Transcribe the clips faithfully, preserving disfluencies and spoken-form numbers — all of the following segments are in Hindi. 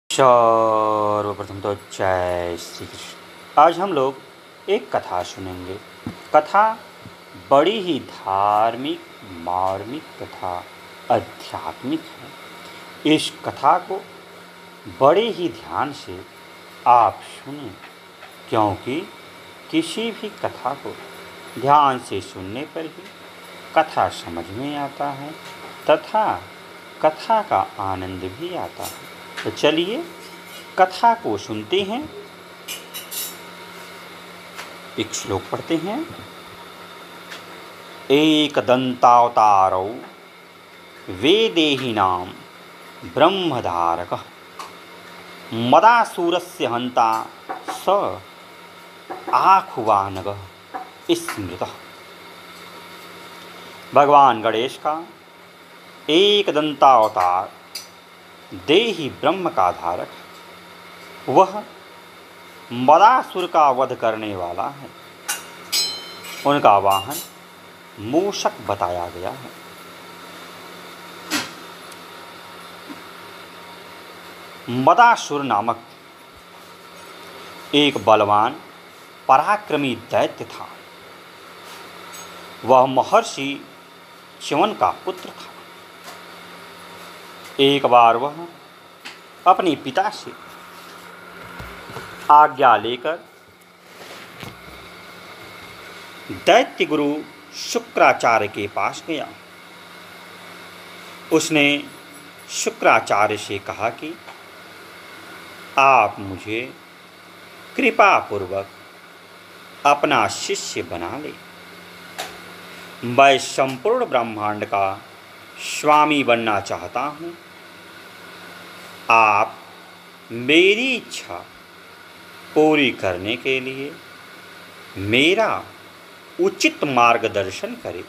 सर्वप्रथम तो जय श्री कृष्ण। आज हम लोग एक कथा सुनेंगे। कथा बड़ी ही धार्मिक, मार्मिक तथा आध्यात्मिक है। इस कथा को बड़े ही ध्यान से आप सुनें, क्योंकि किसी भी कथा को ध्यान से सुनने पर ही कथा समझ में आता है तथा कथा का आनंद भी आता है। तो चलिए कथा को सुनते हैं। एक श्लोक पढ़ते हैं। एक दंतावतारौ वेदेहिनां ब्रह्मधारकः मदासुरस्य हंता स आखुवानगः स्मृतः। भगवान गणेश का एक दंतावतार देही ब्रह्म का धारक, वह मदासुर का वध करने वाला है। उनका वाहन मूषक बताया गया है। मदासुर नामक एक बलवान पराक्रमी दैत्य था। वह महर्षि च्यवन का पुत्र था। एक बार वह अपने पिता से आज्ञा लेकर दैत्य गुरु शुक्राचार्य के पास गया। उसने शुक्राचार्य से कहा कि आप मुझे कृपापूर्वक अपना शिष्य बना ले। मैं संपूर्ण ब्रह्मांड का स्वामी बनना चाहता हूँ। आप मेरी इच्छा पूरी करने के लिए मेरा उचित मार्गदर्शन करें।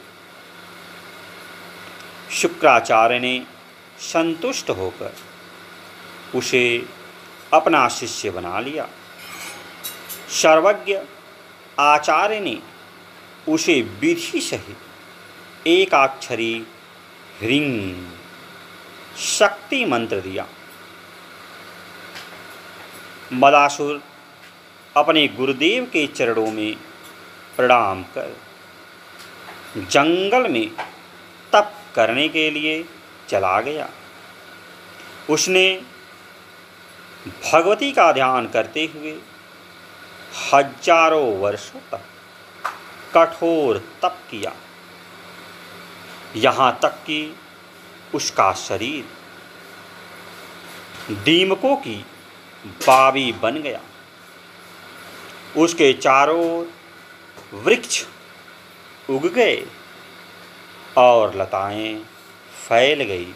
शुक्राचार्य ने संतुष्ट होकर उसे अपना शिष्य बना लिया। सर्वज्ञ आचार्य ने उसे विधि सहित एकाक्षरी ह्रीं शक्ति मंत्र दिया। मदासुर अपने गुरुदेव के चरणों में प्रणाम कर जंगल में तप करने के लिए चला गया। उसने भगवती का ध्यान करते हुए हजारों वर्षों तक कठोर तप किया, यहाँ तक कि उसका शरीर दीमकों की बावी बन गया। उसके चारों ओर वृक्ष उग गए और लताएं फैल गई।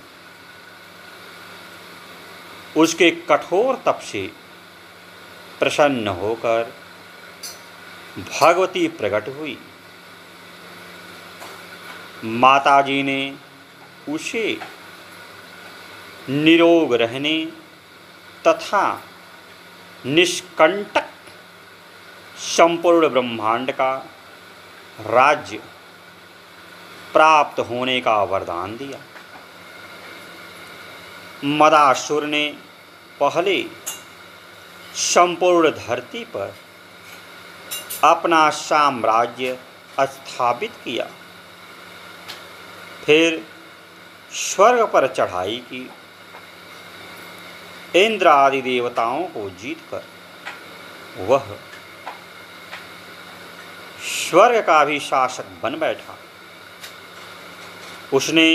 उसके कठोर तप से प्रसन्न होकर भगवती प्रकट हुई। माताजी ने उसे निरोग रहने तथा निष्कंटक संपूर्ण ब्रह्मांड का राज्य प्राप्त होने का वरदान दिया। मदासुर ने पहले संपूर्ण धरती पर अपना साम्राज्य स्थापित किया, फिर स्वर्ग पर चढ़ाई की। इंद्र आदि देवताओं को जीतकर वह स्वर्ग का भी शासक बन बैठा। उसने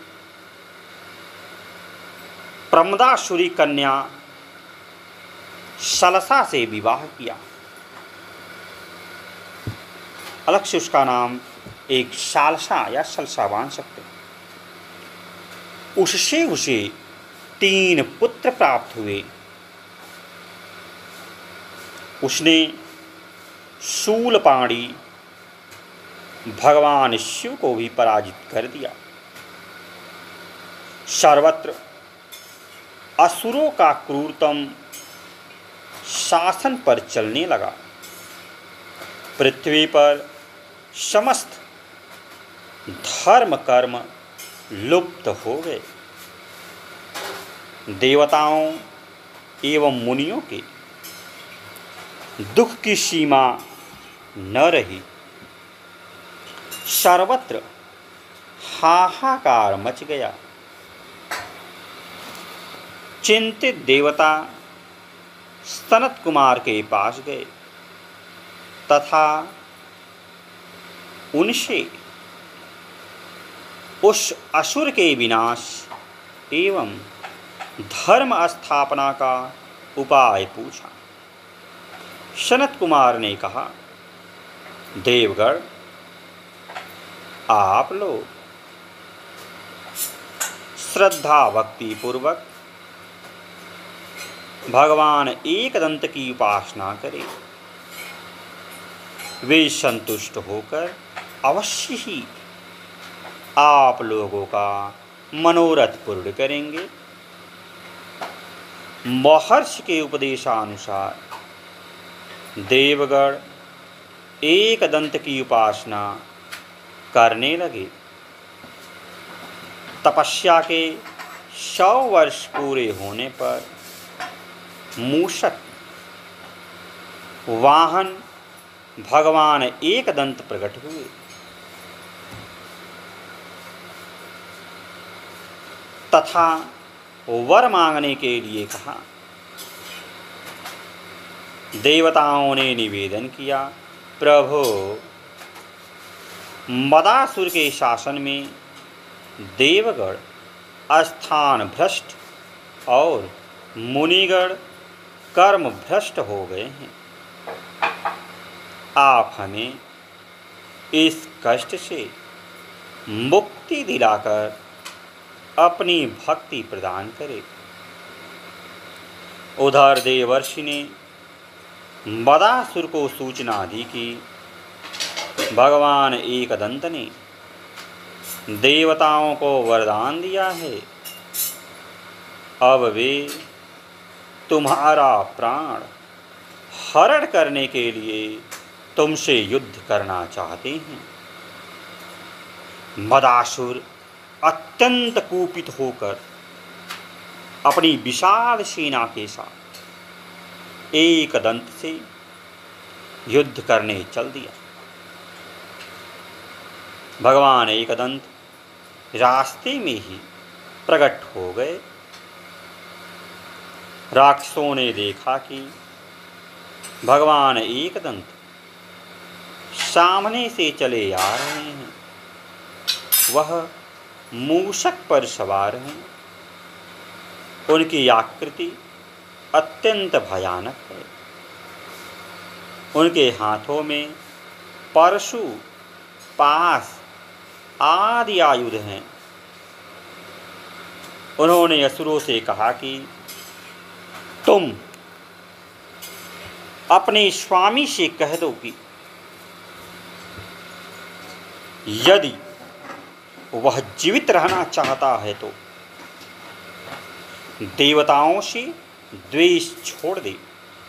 प्रमदासुरी कन्या सलसा से विवाह किया। अलग से उसका नाम एक सालसा या सलसा बांध सकते हैं। उससे उसे तीन पुत्र प्राप्त हुए। उसने शूलपाणी भगवान शिव को भी पराजित कर दिया। सर्वत्र असुरों का क्रूरतम शासन पर चलने लगा। पृथ्वी पर समस्त धर्म कर्म लुप्त हो गए। देवताओं एवं मुनियों के दुख की सीमा न रही। सर्वत्र हाहाकार मच गया। चिंतित देवता सनत कुमार के पास गए तथा उनसे उस असुर के विनाश एवं धर्म स्थापना का उपाय पूछा। सनत कुमार ने कहा, देवगण, आप लोग श्रद्धा भक्ति पूर्वक भगवान एकदंत की उपासना करें। वे संतुष्ट होकर अवश्य ही आप लोगों का मनोरथ पूर्ण करेंगे। महर्षि के उपदेशानुसार देवगण एकदंत की उपासना करने लगे। तपस्या के सौ वर्ष पूरे होने पर मूषक वाहन भगवान एकदंत प्रकट हुए। तथा वर मांगने के लिए कहा। देवताओं ने निवेदन किया, प्रभो, मदासुर के शासन में देवगण स्थान भ्रष्ट और मुनिगण कर्म भ्रष्ट हो गए हैं। आप हमें इस कष्ट से मुक्ति दिलाकर अपनी भक्ति प्रदान करें। उधर देवर्षि ने मदासुर को सूचना दी कि भगवान एकदंत ने देवताओं को वरदान दिया है। अब वे तुम्हारा प्राण हरण करने के लिए तुमसे युद्ध करना चाहते हैं। मदासुर अत्यंत कुपित होकर अपनी विशाल सेना के साथ एकदंत से युद्ध करने चल दिया। भगवान एकदंत रास्ते में ही प्रकट हो गए। राक्षसों ने देखा कि भगवान एकदंत सामने से चले आ रहे हैं। वह मूषक पर सवार हैं। उनकी आकृति अत्यंत भयानक है। उनके हाथों में परशु, पास आदि आयुध हैं। उन्होंने असुरों से कहा कि तुम अपने स्वामी से कह दो कि यदि वह जीवित रहना चाहता है तो देवताओं से द्वेष छोड़ दे।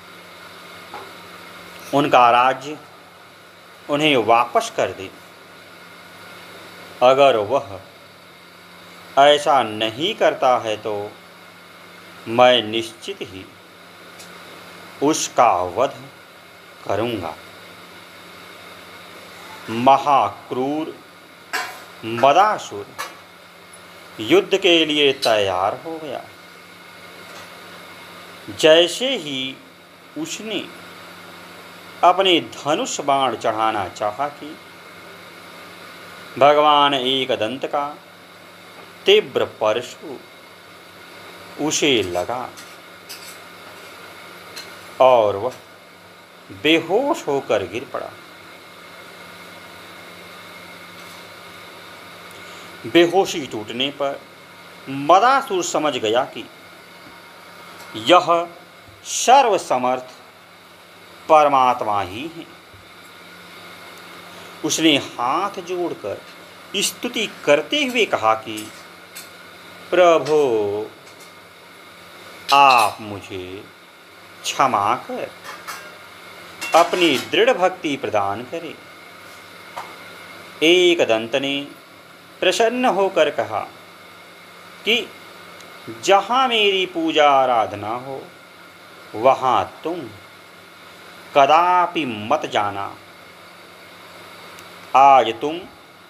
उनका राज्य उन्हें वापस कर दे। अगर वह ऐसा नहीं करता है तो मैं निश्चित ही उसका वध करूँगा। महाक्रूर मदासुर युद्ध के लिए तैयार हो गया। जैसे ही उसने अपने धनुष बाण चढ़ाना चाहा कि भगवान एकदंत का तीव्र परशु उसे लगा और वह बेहोश होकर गिर पड़ा। बेहोशी टूटने पर मदासुर समझ गया कि यह सर्वसमर्थ परमात्मा ही है। उसने हाथ जोड़कर स्तुति करते हुए कहा कि प्रभो, आप मुझे क्षमा कर अपनी दृढ़ भक्ति प्रदान करें। एकदंत ने प्रसन्न होकर कहा कि जहाँ मेरी पूजा आराधना हो वहाँ तुम कदापि मत जाना। आज तुम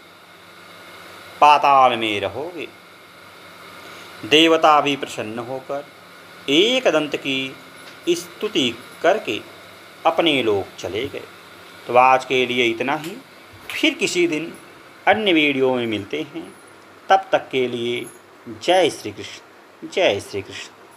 पाताल में रहोगे। देवता भी प्रसन्न होकर एकदंत की स्तुति करके अपने लोग चले गए। तो आज के लिए इतना ही। फिर किसी दिन अन्य वीडियो में मिलते हैं। तब तक के लिए जय श्री कृष्ण, जय श्री कृष्ण।